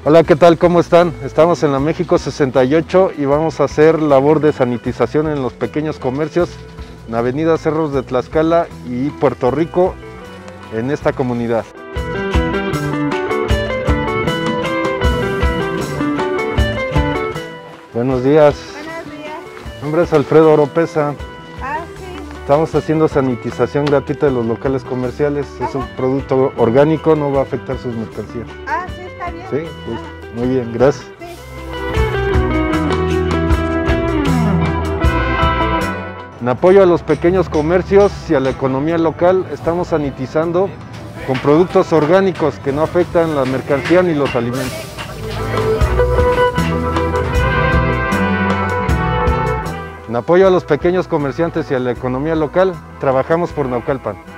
Hola, ¿qué tal? ¿Cómo están? Estamos en la México 68 y vamos a hacer labor de sanitización en los pequeños comercios en Avenida Cerros de Tlaxcala y Puerto Rico, en esta comunidad. Buenos días. Buenos días. Mi nombre es Alfredo Oropesa. Sí. Estamos haciendo sanitización gratuita de los locales comerciales. Es un producto orgánico, no va a afectar sus mercancías. Sí, está bien. Sí, pues, muy bien, gracias. Sí. En apoyo a los pequeños comercios y a la economía local, estamos sanitizando con productos orgánicos que no afectan la mercancía ni los alimentos. En apoyo a los pequeños comerciantes y a la economía local, trabajamos por Naucalpan.